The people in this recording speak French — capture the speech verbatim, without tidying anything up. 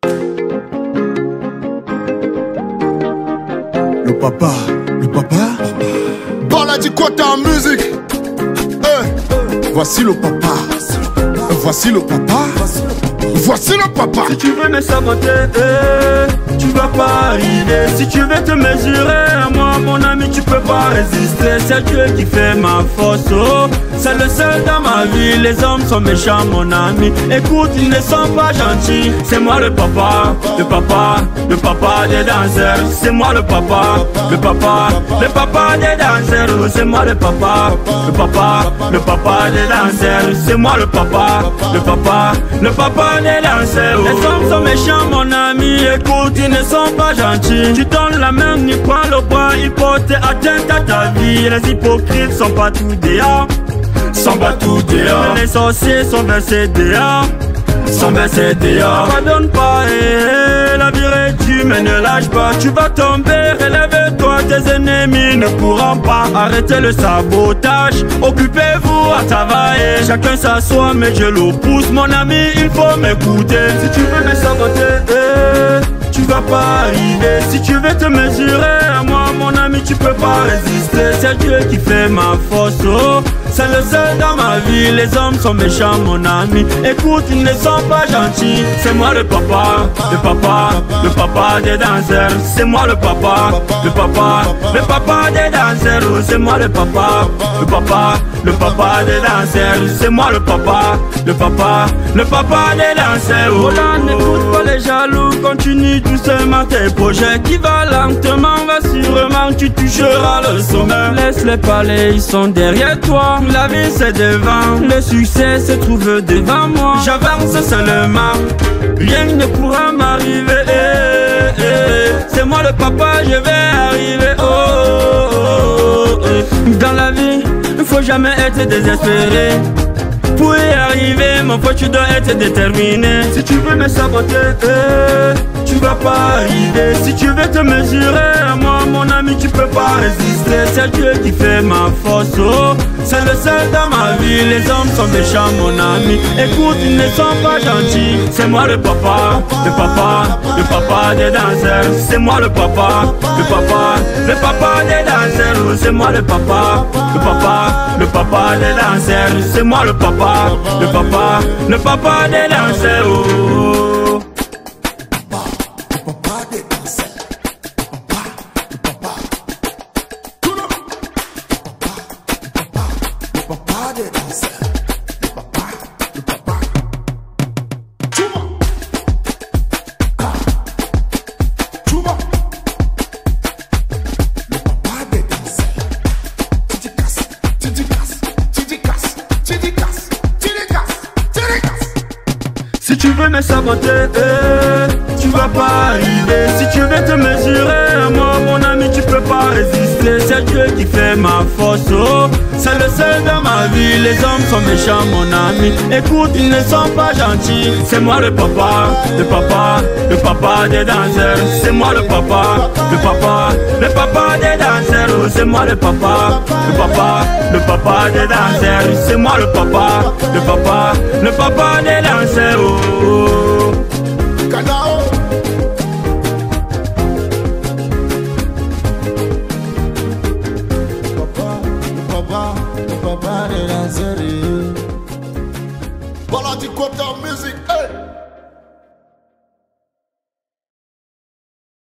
Le papa, le papa. Baladi Quata en musique. Hey. Voici le papa. Voici le papa. Voici le papa. Si tu veux me saboter, eh, tu vas pas arriver. Si tu veux te mesurer à moi, mon ami, tu peux pas résister. C'est Dieu qui fait ma force, oh. C'est le seul dans ma vie. Les hommes sont méchants, mon ami. Écoute, ils ne sont pas gentils. C'est moi le papa, le papa, le papa des danseurs. C'est moi le papa, le papa, le papa des danseurs. C'est moi le papa, le papa, le papa des danseurs. C'est moi le papa, le papa, le papa des danseurs. Les hommes sont méchants, mon ami. Écoute, ils ne sont pas gentils. Tu donnes la main, ils prennent le bras, ils portent atteinte à ta vie. Les hypocrites sont pas tout dehors, sont pas tout dehors. Les sorciers sont versés dehors, sont versés dehors. Pardonne pas, eh, eh, la vie réduit, mais ne lâche pas. Tu vas tomber, relève-toi, tes ennemis ne pourront pas arrêter le sabotage. Occupez-vous à travailler, chacun s'assoit, mais je le pousse. Mon ami, il faut m'écouter. Si tu veux me saboter, eh, tu vas pas arriver. Si tu veux te mesurer à moi, mon ami, tu peux pas résister. C'est Dieu qui fait ma force, oh. C'est le seul dans ma vie. Les hommes sont méchants, mon ami. Écoute, ils ne sont pas gentils. C'est moi le papa, le papa, le papa des danseurs. C'est moi le papa, le papa, le papa des danseurs. C'est moi le papa, le papa, le papa des danseurs. C'est moi le papa, le papa, le papa des danseurs. Oh là, n'écoute pas les jaloux, continue doucement tes projets. Qui va lentement, va sûrement, tu toucheras le sommet. Laisse-les parler, ils sont derrière toi. La vie c'est devant, le succès se trouve devant moi. J'avance seulement, rien ne pourra m'arriver, eh, eh. C'est moi le papa, je vais arriver, oh, oh, oh, oh. Dans la vie, il faut jamais être désespéré. Pour y arriver, mon frère, tu dois être déterminé. Si tu veux me saboter, eh, tu vas pas arriver. Si tu veux te mesurer à moi, mon ami, tu peux pas résister. C'est Dieu qui fait ma force, oh. C'est le seul dans ma vie. Les hommes sont méchants, mon ami. Écoute, ils ne sont pas gentils. C'est moi le papa, le papa, le papa des danseurs. C'est moi le papa, le papa, le papa des danseurs. C'est moi le papa, le papa, le papa des danseurs. C'est moi le papa, le papa, le papa des danseurs, oh. Le papa des danseurs. Le papa, le papa. Tout le monde. Le papa, le papa des danseurs. Le papa, le papa. Tout le monde. Ah. Tout le monde. Le papa des danseurs. Titi casse, titi casse, titi casse, titi casse. Si tu veux me saboter, eh, tu vas pas arriver. Si tu veux te mesurer à moi, mon ami, tu peux pas résister. C'est Dieu qui fait ma force, oh. C'est le seul dans ma vie. Les hommes sont méchants, mon ami. Écoute, ils ne sont pas gentils. C'est moi le papa, le papa, le papa des danseurs. C'est moi le papa, le papa, le papa des danseurs. C'est moi le papa, le papa, le papa des danseurs. C'est moi le papa, le papa, le papa des danseurs. Oh.